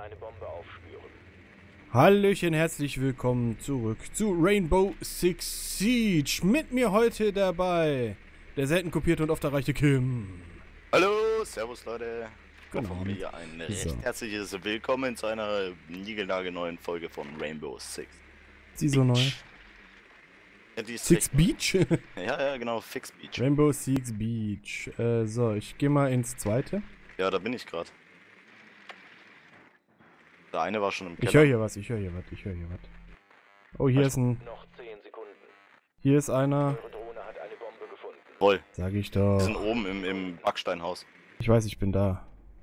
eine Bombe aufspüren. Hallöchen, herzlich willkommen zurück zu Rainbow Six Siege. Mit mir heute dabei der selten kopierte und oft erreichte Kim. Hallo, servus Leute. Genau. Von mir ein recht herzliches Willkommen zu einer niegelnagelneuen Folge von Rainbow Six. Sie so neu? Ja, die ist Six recht- Beach? Ja, genau, Fix Beach. Rainbow Six Beach. So, ich gehe mal ins zweite. Ja, da bin ich gerade. Der eine war schon im Keller. Ich höre hier was. Oh, hier ist ein... Noch 10 Sekunden. Hier ist einer. Eure Drohne hat eine Bombe gefunden. Voll. Sag ich Wir doch. sind oben im Backsteinhaus. Ich weiß, ich bin da.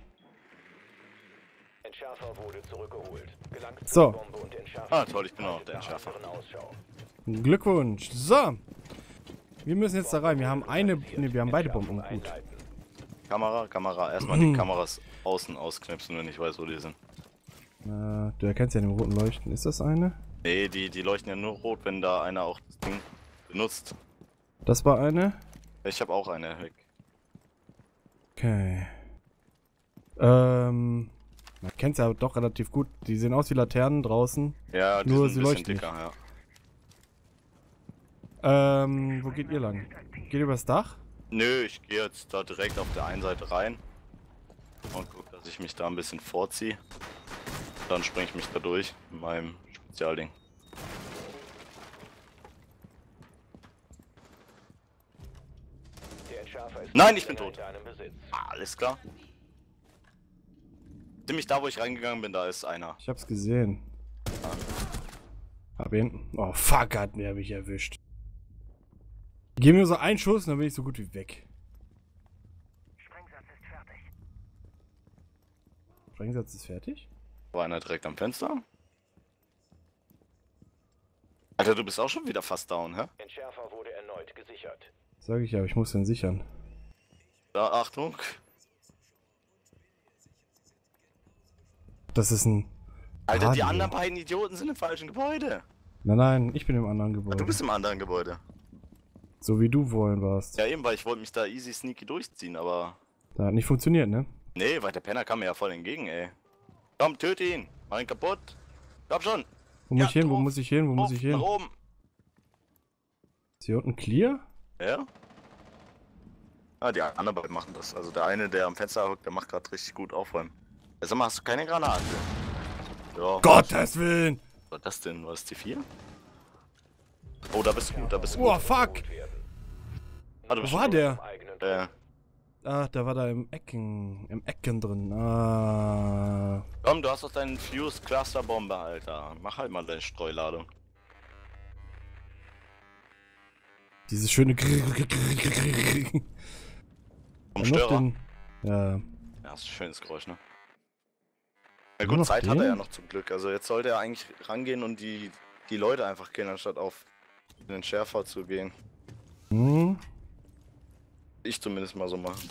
Entschärfer wurde zurückgeholt. Gelangt So. zur Bombe und entschärft. Ah, toll, ich bin auch Haltet der nach Entschärfer. anderen Ausschau. Glückwunsch. So. Wir müssen jetzt da rein. Wir haben eine... Ne, wir haben beide Bomben. Gut. Einleiten. Kamera. Erstmal die Kameras außen ausknipsen, wenn ich weiß, wo die sind. Du erkennst ja den roten Leuchten. Ist das eine? Nee, die leuchten ja nur rot, wenn da einer auch das Ding benutzt. Das war eine? Ich habe auch eine weg. Okay. Man kennt's ja doch relativ gut. Die sehen aus wie Laternen draußen. Ja, die Nur sind sie ein bisschen leuchten dicker, ja. Wo geht ihr lang? Geht ihr übers Dach? Nö, ich gehe jetzt da direkt auf der einen Seite rein und guck, dass ich mich da ein bisschen vorziehe. Dann springe ich mich da durch mit meinem Spezialding. Der Entschärfer ist Nein, ich bin länger tot. in deinem Besitz. Ah, alles klar. Ziemlich da, wo ich reingegangen bin, da ist einer. Ich hab's gesehen. Hab ihn. Oh fuck, hat mir mich erwischt. Gib mir so einen Schuss und dann bin ich so gut wie weg. Sprengsatz ist fertig. Sprengsatz ist fertig? War einer direkt am Fenster. Alter, du bist auch schon wieder fast down, hä? Entschärfer wurde erneut gesichert. Sag ich ja, aber ich muss den sichern. Da, Achtung. Das ist ein... Alter, die Radio. anderen beiden Idioten sind im falschen Gebäude. Nein, ich bin im anderen Ah, Gebäude. du bist im anderen Gebäude. So wie du wollen warst. Ja, eben, weil ich wollte mich da easy sneaky durchziehen, aber... Da hat nicht funktioniert, ne? Nee, weil der Penner kam mir ja voll entgegen, ey. Komm, töte ihn. Mach ihn kaputt. Komm schon. Wo muss ich hin? Wo drauf, muss ich hin? Wo muss drauf, ich hin? Nach oben. Ist hier unten clear? Ja? Ah, die anderen beiden machen das. Also der eine, der am Fenster hockt, der macht gerade richtig gut aufräumen. Sag mal, hast du keine Granate? Ja. Gottes Willen! Was war das denn? War das die 4? Oh, da bist du gut, da bist du Oh, gut. fuck! Ah, du Wo bist war schon der? Im eigenen gut. Ach, der war da im Ecken drin. Ah. Komm, du hast doch deinen Fuse Cluster Bombe, Alter. Mach halt mal deine Streuladung. Dieses schöne Vom Störer. Ja. Ja, das ist ein schönes Geräusch, ne? Na Nur gut, noch Zeit hat er den? ja noch zum Glück. Also jetzt sollte er eigentlich rangehen und die Leute einfach killen, anstatt auf den Schärfer zu gehen. Hm. Ich zumindest mal so machen.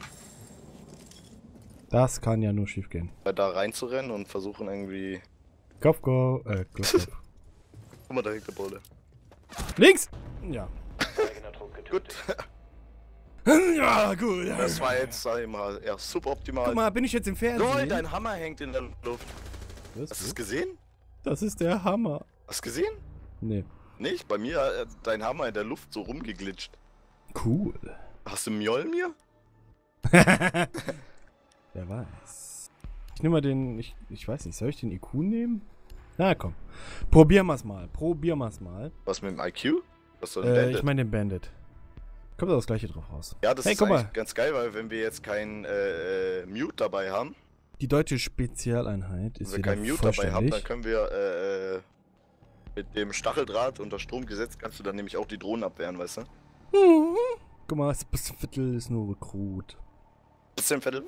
Das kann ja nur schief gehen. Weil da reinzurennen und versuchen irgendwie... Kopf. Guck mal, da hängt der Bulle. Links! Ja. eigener Trupp getötet. Gut, Ja, gut. das war jetzt, sag ich mal, eher suboptimal. Guck mal, bin ich jetzt im Fernsehen? Lol, dein Hammer hängt in der Luft. Was? Hast du es gesehen? Das ist der Hammer. Hast du gesehen? Nee. Nicht? Bei mir hat dein Hammer in der Luft so rumgeglitscht. Cool. Hast du Mjolnir? Wer weiß. Ich nehme mal den... Ich weiß nicht, soll ich den IQ nehmen? Na komm. Probieren wir's mal. Was mit dem IQ? Was soll ein Bandit? Ich meine den Bandit. Kommt da das gleiche drauf raus. Ja, das Hey, ist guck eigentlich mal. ganz geil, weil wenn wir jetzt keinen Mute dabei haben, Die deutsche Spezialeinheit ist wenn wir wieder keinen Mute dabei haben, vollständig. dann können wir mit dem Stacheldraht unter Strom gesetzt, kannst du dann nämlich auch die Drohnen abwehren, weißt du? Guck mal, das Viertel ist nur Rekrut. Bisschen Viertel.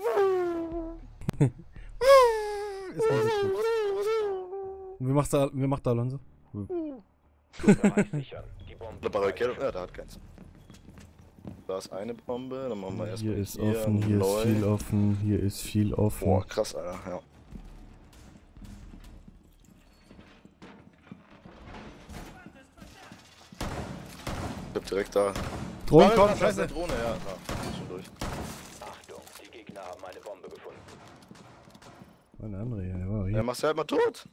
Ist nur Rekrut. Und wie macht da Alonso? Bereich sichern. Die Bombe Eine Barrikade, ja, da hat keins. Da ist eine Bombe, dann machen wir erstmal Hier ist offen, hier ist viel offen, hier ist viel offen. Boah, krass, Alter, ja. Ich hab direkt da. Drohnen Ah, kommen, da ist scheiße. eine Drohne, ja. Da, schon durch. Achtung, die Gegner haben eine Bombe gefunden. Wann haben andere hier. Oh, Ja, hier. machst du halt mal tot.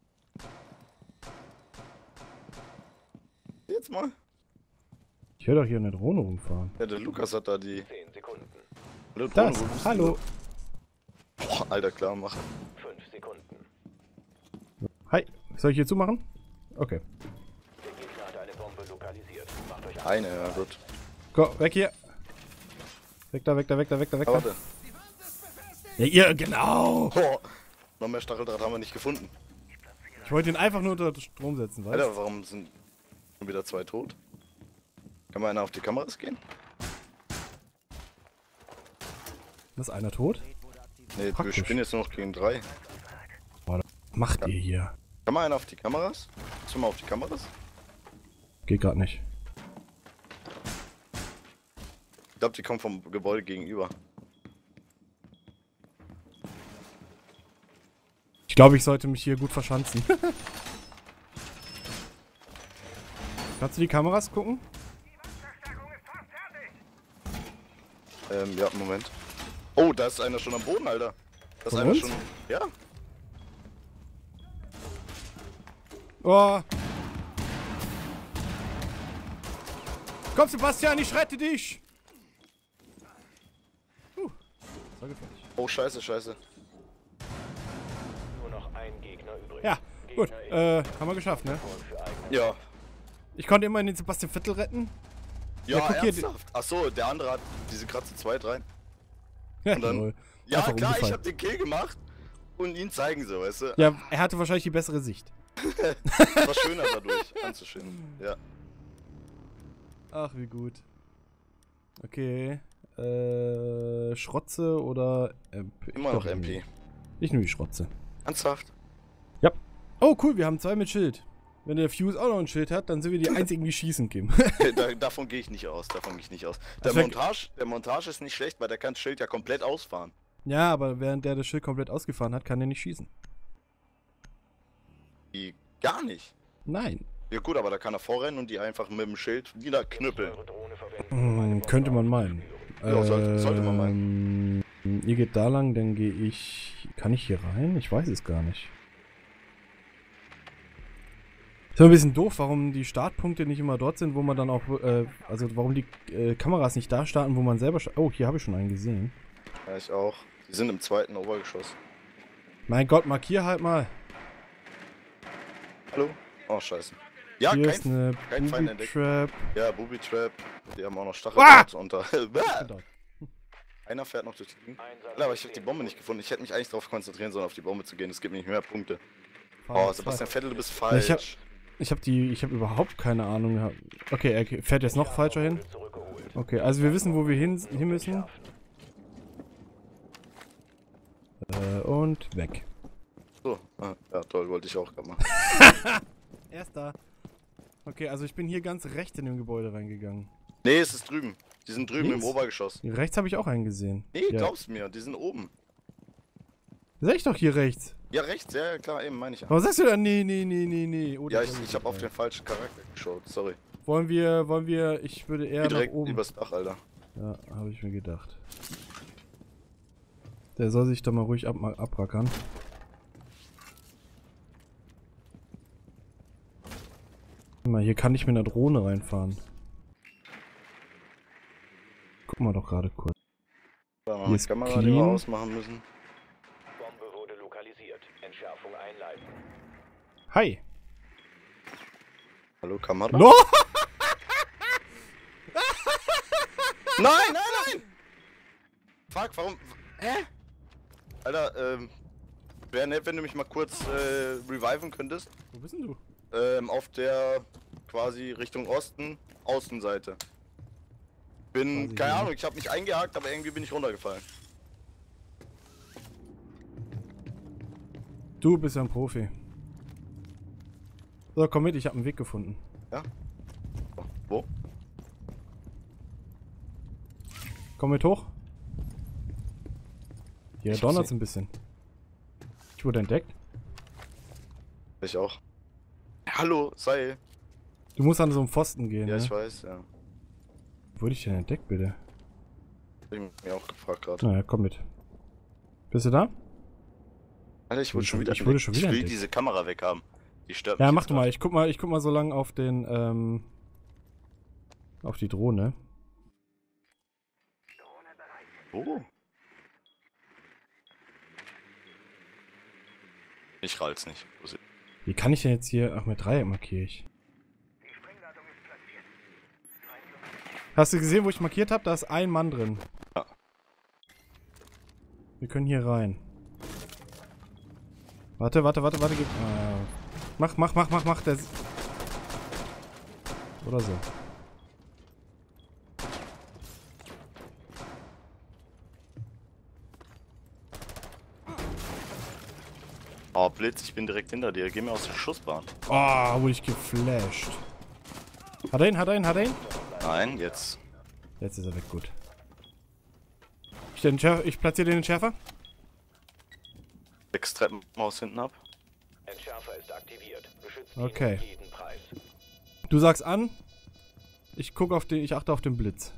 Jetzt mal. Ich höre doch hier eine Drohne rumfahren. Ja, der Lukas hat da die... 10 Sekunden. Hallo, Drohne, Das, wo bist hallo. du? Boah, Alter, klar, mach. 5 Sekunden. Hi, soll ich hier zumachen? Okay. Der Gegner hat eine Bombe lokalisiert. Macht euch Eine, ja gut. Go, weg hier. Weg da, weg da, weg da, weg da, weg Aber da. warte. Ja, ihr, genau. Boah, noch mehr Stacheldraht haben wir nicht gefunden. Ich wollte ihn einfach nur unter Strom setzen, weißt Alter, warum sind schon wieder 2 tot? Kann mal einer auf die Kameras gehen? du? Ist einer tot? Ne, wir Praktisch. spielen jetzt nur noch gegen 3. Was macht ihr hier? Kann mal einer auf die Kameras? Kannst du mal auf die Kameras? Geht gerade nicht. Ich glaube, die kommen vom Gebäude gegenüber. Ich glaube, ich sollte mich hier gut verschanzen. Kannst du die Kameras gucken? Ja, Moment. Oh, da ist einer schon am Boden, Alter. Da ist Von einer uns? schon... Ja. Oh. Komm, Sebastian, ich rette dich! Das war gefährlich. Oh, scheiße, scheiße. nur noch ein Gegner übrig. Ja, gut. Haben wir geschafft, ne? Und für eigene Ja. Ich konnte immerhin den Sebastian Vettel retten. Ja, Ja, guck hier, ernsthaft. Achso, der andere hat diese Kratze 2 rein. Ja, Und dann- toll. Ja, Einfach klar, ich umgefallen. hab den Kill gemacht und ihn zeigen so, weißt du? Ja, er hatte wahrscheinlich die bessere Sicht. War schöner dadurch anzuschauen. Ja. Ach, wie gut. Okay. Schrotze oder MP? Immer noch MP. Ich nehme die Schrotze. Ernsthaft? Ja. Oh, cool, wir haben 2 mit Schild. Wenn der Fuse auch noch ein Schild hat, dann sind wir die einzigen, die schießen, Kim. Davon gehe ich nicht aus. Davon gehe ich nicht aus. Das Der wär- Montage ist nicht schlecht, weil der kann das Schild ja komplett ausfahren. Ja, aber während der das Schild komplett ausgefahren hat, kann der nicht schießen. Die gar nicht. Nein. Ja gut, aber da kann er vorrennen und die einfach mit dem Schild wieder knüppeln. eure Drohne verwenden, um eine Bombe Könnte man meinen. Ja, sollte man meinen. Ihr geht da lang, dann gehe ich... Kann ich hier rein? Ich weiß es gar nicht. Ist immer ein bisschen doof, warum die Startpunkte nicht immer dort sind, wo man dann auch... also warum die Kameras nicht da starten, wo man selber... Oh, hier habe ich schon einen gesehen. Ja, ich auch. Die sind im 2. Obergeschoss. Mein Gott, markier halt mal. Hallo? Oh, scheiße. Ja, Hier ist eine kein Feind entdeckt. Trap. Ja, Booby Trap. Die haben auch noch Stacheldraht unter. Einer fährt noch durch die Gegend. Einsatz Ja, aber ich habe die 10 Bombe nicht gefunden. Ich hätte mich eigentlich darauf konzentrieren sollen, auf die Bombe zu gehen. Es gibt nicht mehr Punkte. Oh, Fahr- Sebastian Vettel, du bist Ja, ich hab- falsch. Ich habe überhaupt keine Ahnung gehabt. Okay, er fährt jetzt noch falscher hin. zurückgeholt. Okay, also wir wissen, wo wir hin müssen. Und weg. So, ja toll, wollte ich auch gerade machen. Erster. Okay, also ich bin hier ganz rechts in dem Gebäude reingegangen. Nee, es ist drüben. Die sind drüben Links? im Obergeschoss. Rechts habe ich auch einen gesehen. Nee, ja. glaubst mir, die sind oben. Sag ich doch hier rechts. Ja, rechts, ja, klar, eben, meine ich ja. Warum sagst du da? Nee, nee, nee, nee, nee. Oh, Ja, da ich soll habe auf rein. den falschen Charakter geschaut, sorry. Wollen wir, ich würde eher Geh nach direkt oben. übers Dach, Alter. Ja, habe ich mir gedacht. Der soll sich doch mal ruhig abrackern. Guck mal, hier kann ich mit einer Drohne reinfahren. Guck mal doch gerade kurz. Da haben Hier wir ist die Kamera, die wir clean. ausmachen müssen. Bombe wurde lokalisiert. Entschärfung einleiten. Hi! Hallo, Kamera? No! Nein, nein, nein! Fuck, warum? Hä? Alter, wäre nett, wenn du mich mal kurz reviven könntest. Wo bist denn du? Auf der quasi Richtung Osten, Außenseite. Bin, Quasi keine hier. Ahnung, ich habe mich eingehakt, aber irgendwie bin ich runtergefallen. Du bist ja ein Profi. So, komm mit, ich habe einen Weg gefunden. Ja? Wo? Komm mit hoch. Hier Ich donnert's seh- ein bisschen. Ich wurde entdeckt. Ich auch. Hallo, Seil. Du musst an so einen Pfosten gehen, Ja, ne? ich weiß, ja. Wurde ich denn entdeckt, bitte? Hab ich mir auch gefragt gerade. Naja, komm mit. Bist du da? Alter, ich wurde schon wieder. Ich wurde schon wieder Ich will entdeckt. diese Kamera weghaben. Die stört mich. Ja, jetzt mach du mal. grad. Ich guck mal so lange auf den, auf die Drohne. Oh. Ich rall's nicht. Wie kann ich denn jetzt hier... Ach, mit Dreieck markiere ich. Die Sprengladung ist platziert. Hast du gesehen, wo ich markiert habe? Da ist ein Mann drin. Ja. Wir können hier rein. Warte. Gib. Mach. Der... Oder so. Oh, Blitz, ich bin direkt hinter dir. Geh mir aus der Schussbahn. Oh, wurde ich geflasht. Hat er ihn? Nein, jetzt. Jetzt ist er weg, gut. Ich platziere den Schärfer. 6 Treppenhaus hinten ab. Entschärfer ist aktiviert. Beschützt ihn Okay. um jeden Preis. Du sagst an. Ich achte auf den Blitz.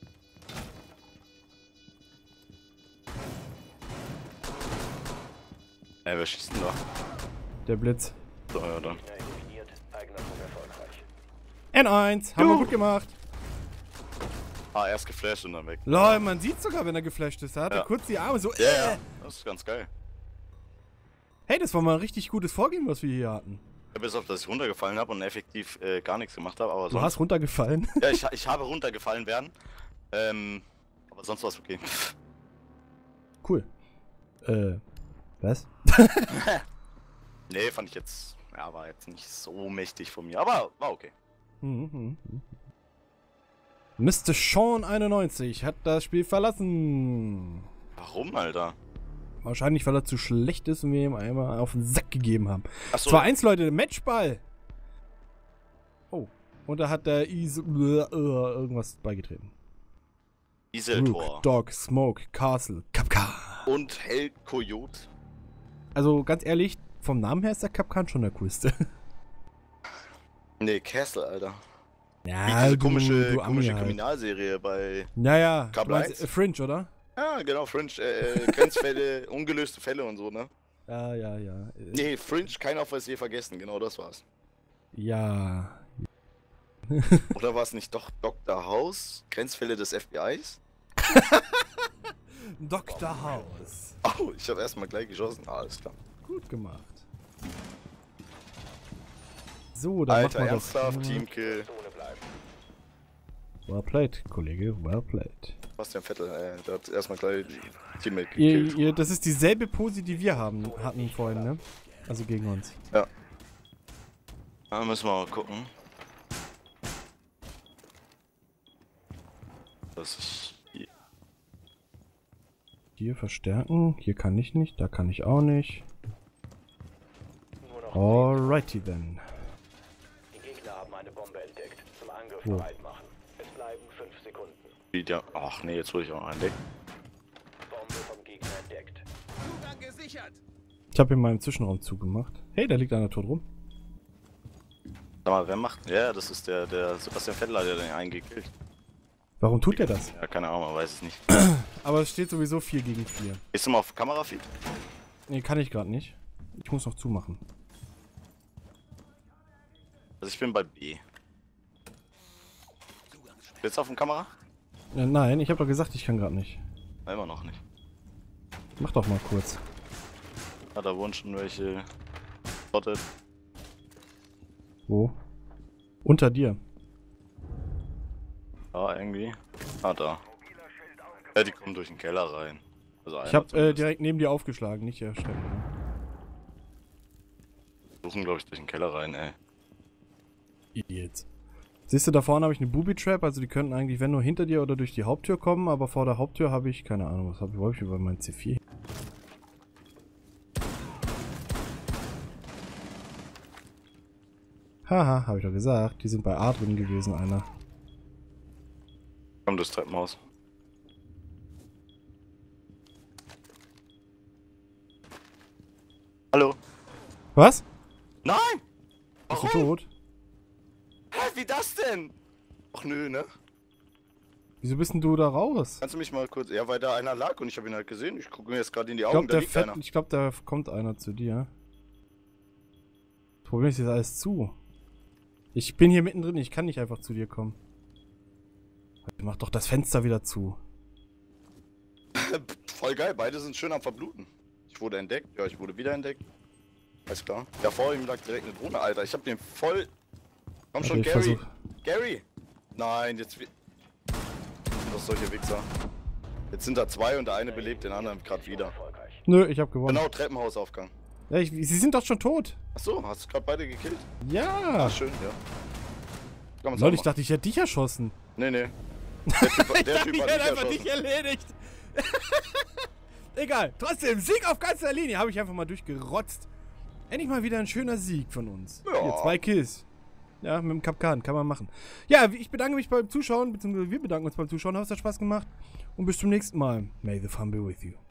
Ey, wer schießt denn da? Der Blitz. So, ja, dann. Gegner eliminiert. Eigener Flug erfolgreich. N1, haben wir gut gemacht. Ah, erst geflasht und dann weg. Lol, man sieht sogar, wenn er geflasht ist. Da hat er Ja. kurz die Arme so. Ja. Das ist ganz geil. Hey, das war mal ein richtig gutes Vorgehen, was wir hier hatten. Ja, bis auf, dass ich runtergefallen habe und effektiv gar nichts gemacht habe, aber Du sonst... hast runtergefallen. Ja, ich habe runtergefallen werden. Aber sonst war es okay. Cool. Was? Nee, fand ich jetzt... Ja, war jetzt nicht so mächtig von mir, aber war okay. Mr. Sean 91 hat das Spiel verlassen. Warum, Alter? Wahrscheinlich, weil er zu schlecht ist und wir ihm einmal auf den Sack gegeben haben. Achso, 2-1, Leute, Matchball. Oh, und da hat der irgendwas beigetreten. Dieseltor. Rook, Dog, Smoke, Castle, Kapkan. Und Hell Coyote. Also, ganz ehrlich, vom Namen her ist der Kapkan schon der coolste. Nee, Castle, Alter. Ja, Wie diese du komische Ami halt. Kriminalserie bei... Naja, Kabel du meinst, 1? Fringe, oder? Ja, genau, Fringe, Grenzfälle, ungelöste Fälle und so, ne? Ja. Nee, Fringe, keiner auf was je vergessen, genau das war's. Ja. Oder war es nicht doch Dr. House? Grenzfälle des FBIs? Dr. House. Oh, ich habe erstmal gleich geschossen. Ah, alles klar. Gut gemacht. So, dann Alter, machen wir ernsthaft, doch. Teamkill. Zone bleiben. Well played, Kollege, well played. Bastian Vettel, der hat erstmal gleich Teammate gekillt. Das ist dieselbe Pose, die wir hatten vorhin, ne? Also gegen uns. Ja. Da müssen wir mal gucken. Das ist hier. Hier verstärken. Hier kann ich nicht, da kann ich auch nicht. Nur noch Alrighty then. die Gegner haben eine Bombe entdeckt. Zum Angriff Wo? bereit machen. Es bleiben 5 Sekunden. Ja. Ach nee, jetzt wurde ich auch noch entdeckt. Bombe vom Gegner entdeckt. Ich habe in meinem Zwischenraum zugemacht. Hey, da liegt einer tot rum. Sag mal, wer macht. Ja, das ist der Sebastian Vettel, der den einen gekillt. Warum tut er das? Ja, keine Ahnung, man weiß es nicht. Aber es steht sowieso 4 gegen 4. Gehst du mal auf Kamerafeed? Nee, kann ich gerade nicht. Ich muss noch zumachen. Also ich bin bei B. Jetzt auf dem Kamera? Nein, ich habe doch gesagt, ich kann gerade nicht. Na, immer noch nicht. Mach doch mal kurz. Ah, da wurden schon welche spotted. Wo? Unter dir. Ja, irgendwie. Ah, da. Ja, die kommen durch den Keller rein. Also Ich habe direkt neben dir aufgeschlagen, nicht erschrecken. Suchen, glaube ich, durch den Keller rein, ey. Idiots. Siehst du, da vorne habe ich eine Booby-Trap, also die könnten eigentlich, wenn nur hinter dir oder durch die Haupttür kommen, aber vor der Haupttür habe ich, keine Ahnung, was wollte ich über mein C4? Haha, habe ich doch gesagt, die sind bei A drin gewesen, einer. Komm durchs Treppenhaus. Hallo? Was? Nein! Bist du Warum? tot? Hä, wie das denn? Ach nö, ne? Wieso bist denn du da raus? Kannst du mich mal kurz... Ja, weil da einer lag und ich habe ihn halt gesehen. Ich gucke mir jetzt gerade in die Ich Augen, glaube, da liegt einer. da kommt einer zu dir. Das Problem ist jetzt alles zu. Ich bin hier mittendrin, ich kann nicht einfach zu dir kommen. Mach doch das Fenster wieder zu. Voll geil, beide sind schön am Verbluten. Ich wurde entdeckt, ja, ich wurde wieder entdeckt. Alles klar. Ja, vor ihm lag direkt eine Drohne, Alter. Ich hab den voll... Komm schon, Okay, Gary. Gary! Nein, jetzt... Das solche Wichser. Jetzt sind da zwei und der eine belebt den anderen gerade wieder. Nö, ich hab gewonnen. Genau, Treppenhausaufgang. Ja, sie sind doch schon tot. Achso, hast du gerade beide gekillt? Ja. Ah, schön, ja. Kann man's Lol, auch ich dachte, ich hätte dich erschossen. Nee, nee. Der Typ hat mich einfach erschossen. dich erledigt. Egal, trotzdem, Sieg auf ganzer Linie. Habe ich einfach mal durchgerotzt. Endlich mal wieder ein schöner Sieg von uns. Ja. Hier, 2 Kills. Ja, mit dem Kapkan, kann man machen. Ja, ich bedanke mich beim Zuschauen, beziehungsweise wir bedanken uns beim Zuschauen. Hat es Spaß gemacht. Und bis zum nächsten Mal. May the fun be with you.